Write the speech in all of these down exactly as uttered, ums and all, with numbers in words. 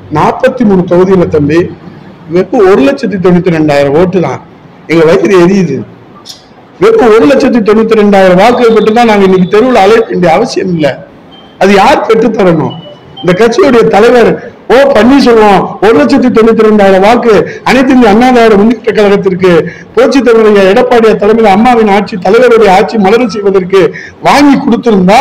நாற்பத்தி மூணு தொகுதியில தம்பி வெறும் ஒரு லட்சத்தி தொண்ணூத்தி ரெண்டாயிரம் ஓட்டு தான் எங்க வயிறு எரியுது. வெறும் ஒரு லட்சத்தி தொண்ணூத்தி ரெண்டாயிரம் வாக்குகள் பெற்றுதான் நாங்க இன்னைக்கு தெருவில் அலைய வேண்டிய அவசியம் இல்லை. அது யார் பெற்று தரணும்? இந்த கட்சியுடைய தலைவர் ஓ பன்னீர்செல்வம் ஒரு லட்சத்தி தொண்ணூத்தி ரெண்டாயிரம் வாக்கு அனைத்து இந்திய அண்ணா திராவிட முன்னேற்ற கழகத்திற்கு புரட்சி தலைவர் எடப்பாடியார் தலைமையில் அம்மாவின் ஆட்சி தலைவருடைய ஆட்சி மலர செய்வதற்கு வாங்கி கொடுத்திருந்தா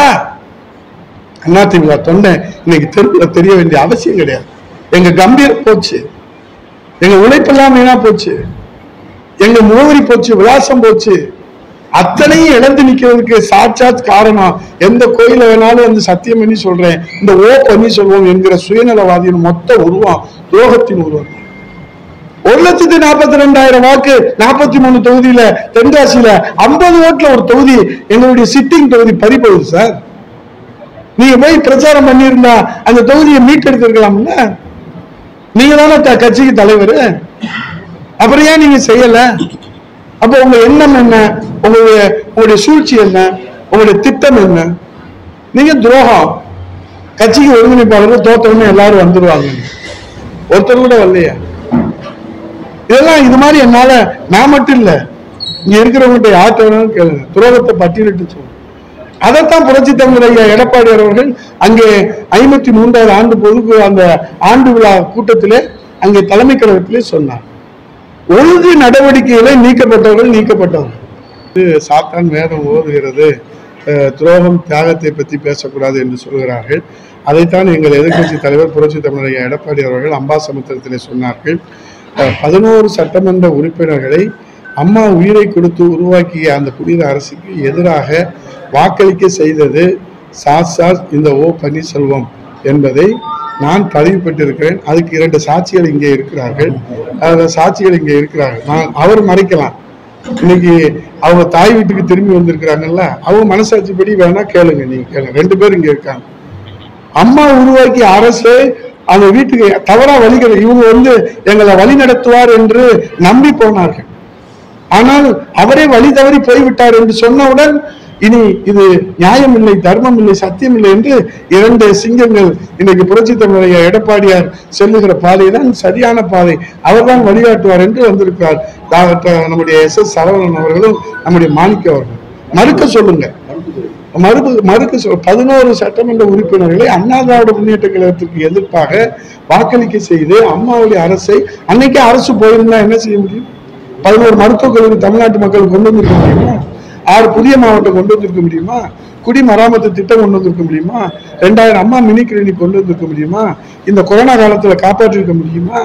அதிமுக தொண்டை இன்னைக்கு தெருவில் தெரிய வேண்டிய அவசியம் கிடையாது. எங்க கம்பீரம் போச்சு, எங்க உழைப்பெல்லாம் வீணா போச்சு, எங்க முகவரி போச்சு, விலாசம் போச்சு, அத்தனையும் இழந்து நிக்கிறதுக்கு சாட்சாத் காரணம் எந்த கோயில வேணாலும் வந்து சத்தியம் பண்ணி சொல்றேன், இந்த ஓ பன்னீர்செல்வம் என்கிற சுயநலவாதியின் மொத்த உருவம் துரோகத்தின் உருவம். ஒரு லட்சத்தி நாற்பத்தி ரெண்டாயிரம் வாக்கு நாற்பத்தி மூணு தொகுதியில தென்காசியில ஐம்பது ஓட்டுல ஒரு தொகுதி எங்களுடைய சிட்டிங் தொகுதி பறிப்போகுது சார். நீங்க போய் பிரச்சாரம் பண்ணிருந்தா அந்த தொகுதியை மீட்டெடுத்திருக்கலாம்ல. நீங்க தானே கட்சிக்கு தலைவர், அப்புறம் ஏன் நீங்க செய்யல? அப்ப உங்க எண்ணம் என்ன? உங்களுடைய உங்களுடைய சூழ்ச்சி என்ன? உங்களுடைய திட்டம் என்ன? நீங்க துரோகம். கட்சிக்கு ஒருங்கிணைப்பாளர்கள் தோற்றவங்க எல்லாரும் வந்துருவாங்க, ஒருத்தர் கூட வரலையா? இதெல்லாம் இது மாதிரி என்னால நான் மட்டும் இல்ல, இங்க இருக்கிறவங்ககிட்ட யார்கிட்ட வேணாலும் கேளுங்க, துரோகத்தை பட்டியலிட்டு சொல்லுங்க. அதைத்தான் புரட்சி தலைவர் எடப்பாடியார் அவர்கள் அங்கே ஐம்பத்தி மூன்றாவது ஆண்டு பொது அந்த ஆண்டு விழா கூட்டத்திலே அங்கே தலைமை கழகத்திலே சொன்னார், ஒழுங்கு நடவடிக்கைகளை நீக்கப்பட்டவர்கள் நீக்கப்பட்டவர்கள். சாத்தான் வேதம் ஓதுகிறது, துரோகம் தியாகத்தை பற்றி பேசக்கூடாது என்று சொல்கிறார்கள். அதைத்தான் எங்கள் எதிர்கட்சி தலைவர் புரட்சி தமிழக எடப்பாடி அவர்கள் அம்பாசமுத்திரத்திலே சொன்னார்கள். பதினோரு சட்டமன்ற உறுப்பினர்களை அம்மா உயிரை கொடுத்து உருவாக்கிய அந்த புனித அரசுக்கு எதிராக வாக்களிக்க செய்தது சாட்சாத் இந்த ஓ பன்னீர்செல்வம் என்பதை நான் பதிவு பெற்றிருக்கிறேன். அதுக்கு இரண்டு சாட்சிகள் இங்கே இருக்கிறார்கள், சாட்சிகள் இங்கே இருக்கிறார்கள். நான் அவர் மறைக்கலாம், இன்னைக்கு அவங்க தாய் வீட்டுக்கு திரும்பி வந்திருக்கிறாங்கல்ல, அவங்க மனசாட்சிப்படி வேணா கேளுங்க, நீங்க கேளுங்க. ரெண்டு பேர் இங்க இருக்காங்க. அம்மா உருவாக்கிய அரசு அந்த வீட்டுக்கு தவறா வழிகிற இவங்க வந்து எங்களை வழி நடத்துவார் என்று நம்பி போனார்கள். ஆனால் அவரே வழி தவறி போய்விட்டார் என்று சொன்னவுடன் இனி இது நியாயம் இல்லை, தர்மம் இல்லை, சத்தியம் இல்லை என்று இரண்டு சிங்கங்கள் இன்னைக்கு புரட்சி தமிழக எடப்பாடியார் செல்லுகிற பாதை தான் சரியான பாதை, அவர்தான் வழிகாட்டுவார் என்று வந்திருக்கிறார். நம்முடைய எஸ் எஸ் சரவணன் அவர்களும் நம்முடைய மாணிக்க அவர்கள். மறுக்க சொல்லுங்க, மறுப்பு மறுக்க சொல். பதினோரு சட்டமன்ற உறுப்பினர்களை அண்ணா திராவிட முன்னேற்ற கழகத்திற்கு எதிர்ப்பாக வாக்களிக்க செய்து அம்மாவுடைய அரசை அன்னைக்கே அரசு போயிருந்தா என்ன செய்ய முடியும்? பதினோரு மருத்துவக் கல்லூரி தமிழ்நாட்டு மக்களுக்கு கொண்டு வந்திருக்க முடியுமா? ஆறு புதிய மாவட்டம் கொண்டு வந்திருக்க முடியுமா? குடிமராமத்து திட்டம் கொண்டு வந்திருக்க முடியுமா? ரெண்டாயிரம் அம்மா மினி கிளினிக் கொண்டு வந்திருக்க முடியுமா? இந்த கொரோனா காலத்துல காப்பாற்றிருக்க முடியுமா?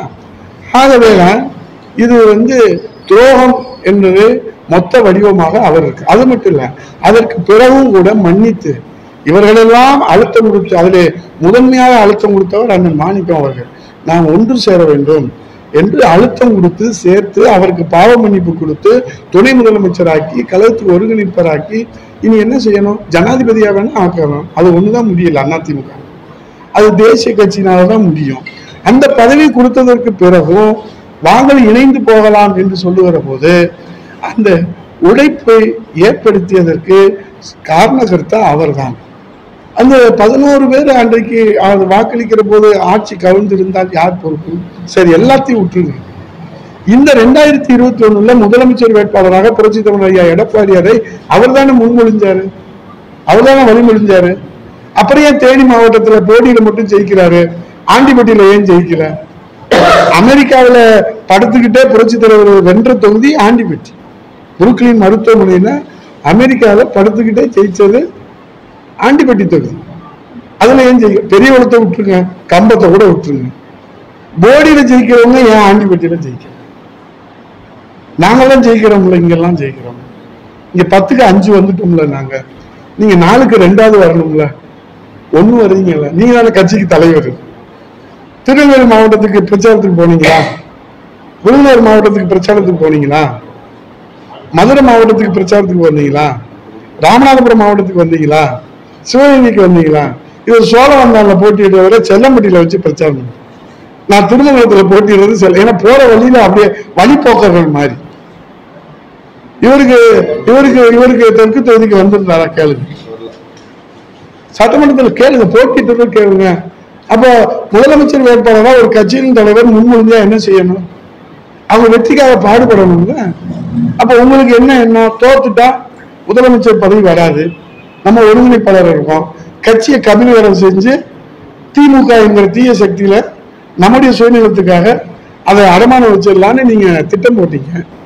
ஆகவே இது வந்து துரோகம் என்பது மொத்த வடிவமாக அவர் இருக்கு. அது மட்டும் இல்ல, அதற்கு பிறகும் கூட மன்னித்து இவர்களெல்லாம் அழுத்தம் கொடுத்து அதிலே முதன்மையாக அழுத்தம் கொடுத்தவர் அண்ணன் மாணிக்கம் அவர்கள். நாம் ஒன்று சேர வேண்டும் என்று அழுத்தம் கொடுத்து சேர்த்து அவருக்கு பாவ மன்னிப்பு கொடுத்து துணை முதலமைச்சராக்கி கழகத்துக்கு ஒருங்கிணைப்பராக்கி இனி என்ன செய்யணும்? ஜனாதிபதியாக வேணா ஆக்கணும். அது ஒண்ணுதான் முடியல அதிமுக, அது தேசிய கட்சியினாலதான் முடியும். அந்த பதவி கொடுத்ததற்கு பிறகும் வாங்கள் இணைந்து போகலாம் என்று சொல்லுகிற போது அந்த உழைப்பை ஏற்படுத்தியதற்கு காரணகர்த்தா அவர்தான். அந்த பதினோரு பேர் அன்றைக்கு வாக்களிக்கிற போது ஆட்சி கவிழ்ந்திருந்தால் யார் பொறுப்பு? சரி, எல்லாத்தையும் விட்டுருங்க. இந்த ரெண்டாயிரத்தி இருபத்தி ஒண்ணுல முதலமைச்சர் வேட்பாளராக புரட்சி தமிழ் ஐயா எடப்பாடியாரை அவர் தானே முன்மொழிஞ்சாரு, அவர் தானே வழிமொழிஞ்சாரு. அப்புறம் ஏன் தேனி மாவட்டத்துல போடியில மட்டும் ஜெயிக்கிறாரு, ஆண்டிப்பட்டியில ஏன் ஜெயிக்கல? அமெரிக்காவில படுத்துக்கிட்டே புரட்சி தலைவர் வென்ற தொகுதி ஆண்டிப்பட்டி. புருக்லின் மருத்துவமனையில அமெரிக்காவில படுத்துக்கிட்டே ஜெயிச்சது ஆண்டிப்பட்டி தொகுதி. அதுல ஏன் ஜெயிக்க? பெரிய குளத்தை விட்டுருங்க, கம்பத்தை கூட விட்டுருங்க. போடியில ஜெயிக்கிறவங்க ஏன் ஆண்டிப்பட்டியில ஜெயிக்க? நாங்கெல்லாம் ஜெயிக்கிறோம்ல, இங்கெல்லாம் ஜெயிக்கிறோம். இங்க பத்துக்கு அஞ்சு வந்துட்டோம்ல நாங்க, நீங்க நாலுக்கு ரெண்டாவது வரணும்ல, ஒண்ணு வர்றீங்கல்ல. நீங்க தானே கட்சிக்கு தலைவர். திருநெல்வேலி மாவட்டத்துக்கு பிரச்சாரத்துக்கு போனீங்களா? விருதுநகர் மாவட்டத்துக்கு பிரச்சாரத்துக்கு போனீங்களா? மதுரை மாவட்டத்துக்கு பிரச்சாரத்துக்கு வந்தீங்களா? ராமநாதபுரம் மாவட்டத்துக்கு வந்தீங்களா? சிவகங்கைக்கு வந்தீங்களா? இவர் சோழவந்தான்ல போட்டியிடுறவரை செல்லம்பட்டியில வச்சு பிரச்சாரம் பண்ண. நான் திருநெல்வேலியில போட்டியிடுறது செல்ல, ஏன்னா போற வழியில அப்படியே வழிபோக்கர்கள் மாதிரி. இவருக்கு இவருக்கு இவருக்கு தெற்கு தொகுதிக்கு வந்திருந்தாரா? கேளுங்க, சட்டமன்றத்தில் கேளுங்க, போட்டிட்டு கேளுங்க. அப்போ முதலமைச்சர் வேட்பாளராக ஒரு கட்சியின் தலைவர் முன்மொழிஞ்சா என்ன செய்யணும்? அவங்க வெற்றிக்காக பாடுபடணும்ல. அப்ப உங்களுக்கு என்ன என்ன தோத்துட்டா முதலமைச்சர் பதவி வராது, நம்ம ஒருங்கிணைப்பாளர் இருக்கோம், கட்சியை கபிலவரம் செஞ்சு திமுக என்கிற தீய சக்தியில நம்முடைய சுயநலத்துக்காக அதை அடமானம் வச்சிடலான்னு நீங்க திட்டம் போட்டீங்க.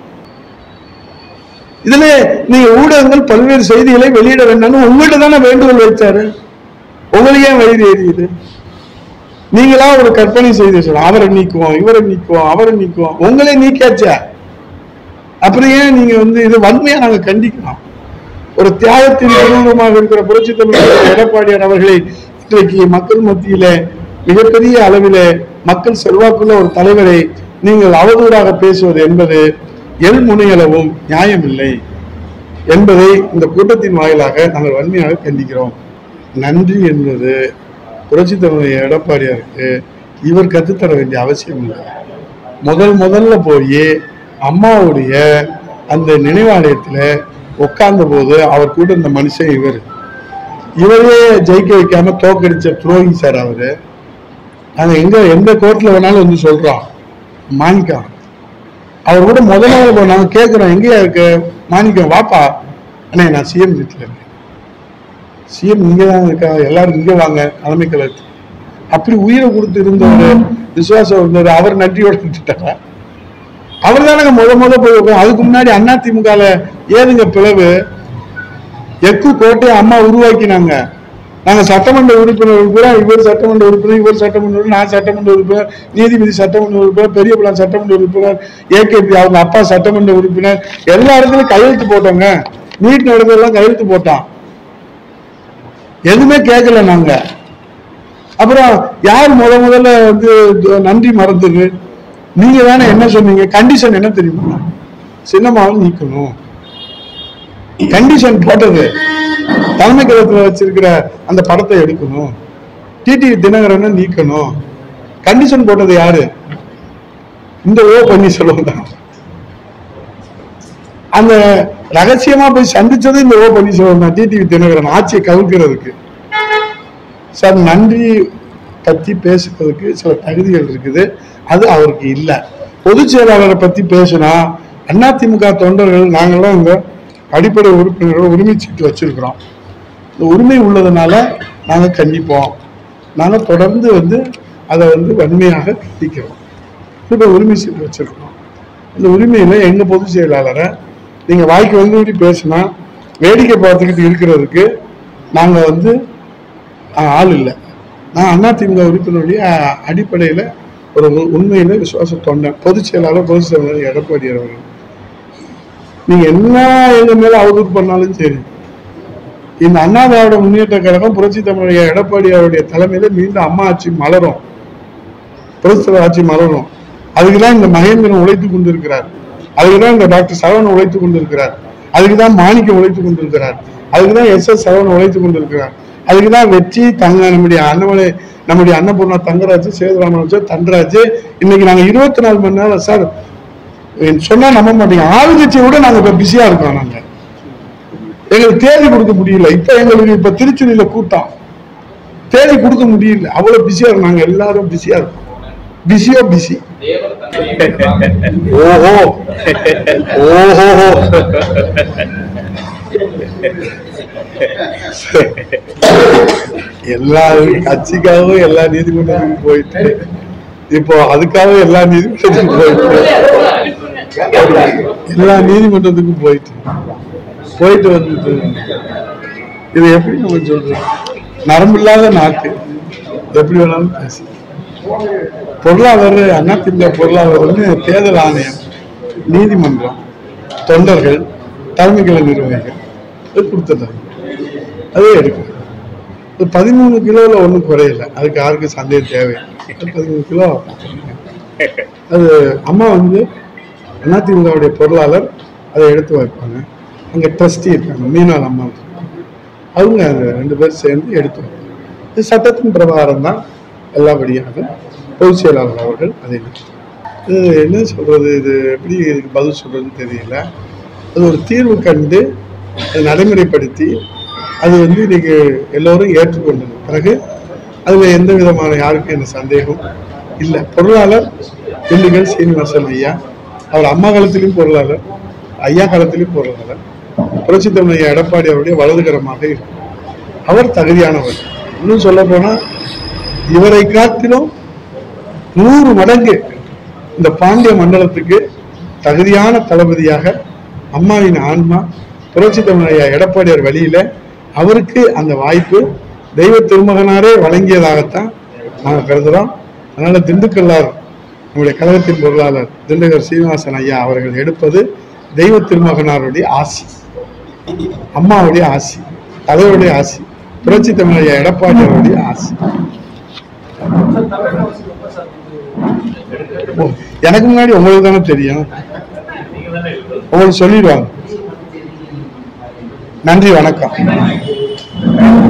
இதுல நீங்க ஊடகங்கள் பல்வேறு செய்திகளை வெளியிட வேண்டாம்னு உங்கள்கிட்ட தானே வேண்டுகோள் வைத்தாரு. உங்களுக்கு ஏன் வயிறு எரியுது? நீங்களா ஒரு கற்பனை செய்து சொல்ல அவரை நீக்குவோம், இவரை நீக்குவோம், அவரை நீக்குவோம், உங்களே நீக்காச்சா? அப்புறம் ஏன் நீங்க வந்து இது வன்மையா நாங்க கண்டிக்கிறோம். ஒரு தியாகத்தின் நிறுவனமாக இருக்கிற புரட்சி தமிழர் எடப்பாடியார் அவர்களை இன்றைக்கு மக்கள் மத்தியில மிகப்பெரிய அளவில மக்கள் செல்வாக்குள்ள ஒரு தலைவரை நீங்கள் அவதூறாக பேசுவது என்பது எல் முனையளவும் நியாயமில்லை என்பதை இந்த கூட்டத்தின் வாயிலாக நாங்கள் வன்மையாக கண்டிக்கிறோம். நன்றி என்பது புரட்சி தமிழர் எடப்பாடியாருக்கு இவர் கற்றுத்தர வேண்டிய அவசியம் இல்லை. முதல் முதல்ல போய் அம்மாவுடைய அந்த நினைவாலயத்துல உட்கார்ந்த போது அவர் கூட இந்த மனுஷன் இவர் இவரே ஜெயிக்க வைக்காம தோக்கடிச்ச துரோகி சார் அவரு. நாங்க எங்க எந்த கோர்ட்ல வேணாலும் வந்து சொல்றோம். மாணிக்கம் அவர் கூட முதல்ல நாங்க கேட்கிறோம், எங்கேயா இருக்கு மாணிக்கம்? வாப்பா. அண்ணே நான் சிஎம் வீட்டுல இருக்கேன். சிஎம் இங்க தான் இருக்கா, எல்லாரும் இங்க வாங்க தலைமை கழகத்து. அப்படி உயிரை கொடுத்து இருந்தவர், விசுவாசம் இருந்தவர், அவர் நன்றியோட விட்டுட்டாரா? அவர் தானங்க முத முத போய். அதுக்கு முன்னாடி அதிமுக ஏதுங்க பிளவு? எக்கு கோட்டையை அம்மா உருவாக்கினாங்க. நாங்க சட்டமன்ற உறுப்பினர் கூட, இவர் சட்டமன்ற உறுப்பினர், இவர் சட்டமன்ற உறுப்பினர், நான் சட்டமன்ற உறுப்பினர், நீதிபதி சட்டமன்ற உறுப்பினர், பெரிய பிள்ளை சட்டமன்ற உறுப்பினர், ஏகேபி அவங்க அப்பா சட்டமன்ற உறுப்பினர், எல்லா இடத்துலயும் கையெழுத்து போட்டோங்க. நீட் நடந்ததெல்லாம் கையெழுத்து போட்டான். எதுவுமே கேட்கல நாங்க. அப்புறம் யார் முத முதல்ல வந்து நன்றி மறந்தது? நீங்க தானே. என்ன சொன்னீங்க? கண்டிஷன் என்ன தெரியுமா? சின்னமாவும் நீக்கணும். கண்டிஷன் போட்டது தலைமை கழகத்துல வச்சிருக்கிற அந்த படத்தை எடுக்கணும், டிடி தினகரனை நீக்கணும். கண்டிஷன் போட்டது யாரு? இந்த ஓ பன்னீர்செல்வம் தான். அந்த ரகசியமா போய் சந்திச்சது இந்த ஓ பன்னீர்செல்வம் தான். டிடி தினகரன் ஆட்சியை கவிழ்க்கிறதுக்கு. சார் நன்றி பத்தி பேசுறதுக்கு சில தகுதிகள் இருக்குது, அது அவருக்கு இல்லை. பொதுச் செயலாளரை பத்தி பேசினா அதிமுக தொண்டர்கள் நாங்கள்லாம் இந்த அடிப்படை உறுப்பினர்கள் உரிமை சீட்டு வச்சிருக்கிறோம். இந்த உரிமை உள்ளதுனால நாங்கள் கண்டிப்போம். நாங்கள் தொடர்ந்து வந்து அதை வந்து வன்மையாக கண்டிக்கிறோம். இப்போ உரிமை சீட்டு வச்சிருக்கிறோம். இந்த உரிமையில எங்க பொதுச் செயலாளரை நீங்க வாய்க்கு வந்து பேசினா வேடிக்கை பார்த்துக்கிட்டு இருக்கிறதுக்கு நாங்க வந்து ஆள் இல்லை. நான் அதிமுக உறுப்பினருடைய அடிப்படையில ஒரு உண்மையில விசுவாச தொண்டேன். பொதுச் செயலாளர் பொதுச் செயலாளர் எடப்பாடியார் அவர்கள் நீங்க என்ன எங்க மேல அவதூறு பண்ணாலும் சரி, இந்த அண்ணா திராவிட முன்னேற்ற கழகம் புரட்சி தமிழக எடப்பாடியாருடைய தலைமையில மீண்டும் அம்மா ஆட்சி மலரும், புரட்சி ஆட்சி மலரும். அதுக்குதான் இந்த மகேந்திரன் உழைத்து கொண்டிருக்கிறார், அதுக்குதான் இந்த டாக்டர் சரவணன் உழைத்து கொண்டிருக்கிறார், அதுக்குதான் மாணிக்கம் உழைத்து கொண்டிருக்கிறார், அதுக்குதான் எஸ் எஸ் சரவணன் உழைத்து கொண்டிருக்கிறார், அதுக்குதான் வெற்றி தங்க நம்முடைய அண்ணமலை நம்முடைய அன்னபூர்ணா தங்கராஜ், சேதுராமன், தண்டராஜ். இன்னைக்கு நாங்க இருபத்தி நாலு மணி நேரம் சார் சொன்னா நம்ப மாட்டீங்க, ஆளுங்கட்சியை விட நாங்க இப்ப பிஸியா இருக்கோம். நாங்க எங்களுக்கு தேதி கொடுக்க முடியல. இப்ப எங்களுக்கு இப்ப திருச்சுழியில கூட்டம், தேதி கொடுக்க முடியல, அவ்வளவு பிஸியா இருக்கும். நாங்க எல்லாரும் பிஸியா இருக்கோம். பிஸியோ பிஸி. ஓஹோ ஓஹோ எல்லா கட்சிக்காகவும் எல்லா நீதிமன்றத்துக்கும் போயிட்டு இப்போ அதுக்காக எல்லா நீதிமன்றத்துக்கும் போயிட்டு எல்லா நீதிமன்றத்துக்கும் போயிட்டு போயிட்டு வந்துட்டு இது எப்படி நம்ம சொல்றோம்? நரம்பு இல்லாத நாக்கு எப்படி வேணாலும் பேசு. பொருளாதார அதிமுக பொருளாதார தேர்தல் ஆணையம், நீதிமன்றம், தொண்டர்கள், தலைமை கழக நிர்வாகிகள் கொடுத்துட்டாங்க. அதே எடுக்கும். பதிமூணு கிலோல ஒன்றும் குறையல, அதுக்கு யாருக்கும் சந்தேகம் தேவை. பதிமூணு கிலோ அது அம்மா வந்து அதிமுகவுடைய பொருளாளர் அதை எடுத்து வைப்பாங்க. அங்கே ட்ரஸ்டி இருக்காங்க, மீனால் அம்மா, அவங்க ரெண்டு பேரும் சேர்ந்து எடுத்து வைப்பாங்க. இது சட்டத்தின் பிரகாரம் தான் எல்லாபடியாக பொதுச் செயலாளர் அவர்கள் அதை இது என்ன சொல்றது, இது எப்படி இதுக்கு பதில் சொல்றதுன்னு தெரியல. அது ஒரு தீர்வு கண்டு அதை நடைமுறைப்படுத்தி அது வந்து இன்னைக்கு எல்லோரும் ஏற்றுக்கொண்டது பிறகு அதுல எந்த விதமான யாருக்கும் என்ன சந்தேகம் இல்லை. பொருளாளர் திண்டுக்கல் சீனிவாசன் ஐயா, அவர் அம்மா காலத்திலும் பொருளாளர், ஐயா காலத்திலும் பொருளாளர், புரட்சி தமிழ் ஐயா எடப்பாடி அவருடைய வலதுகரமாக இருக்கும். அவர் தகுதியானவர். இன்னும் சொல்ல போனா இவரை காட்டிலும் நூறு மடங்கு இந்த பாண்டிய மண்டலத்துக்கு தகுதியான தளபதியாக அம்மாவின் ஆன்மா புரட்சி தமிழ் ஐயா எடப்பாடியார் வழியில அவருக்கு அந்த வாய்ப்பு தெய்வ திருமகனாரே வழங்கியதாகத்தான் நாங்கள் கருதுகிறோம். அதனால திண்டுக்கல்லார் நம்முடைய கழகத்தின் பொருளாளர் திண்டுக்கல் சீனிவாசன் ஐயா அவர்கள் எடுப்பது தெய்வ திருமகனாருடைய ஆசி, அம்மாவுடைய ஆசி, தலைவருடைய ஆசி, புரட்சி தமிழ் ஐயா எடப்பாடியாருடைய ஆசி. எனக்கு முன்னாடி உங்களுக்கு தானே தெரியும், உங்களுக்கு சொல்லிடுவாங்க. நன்றி, வணக்கம்.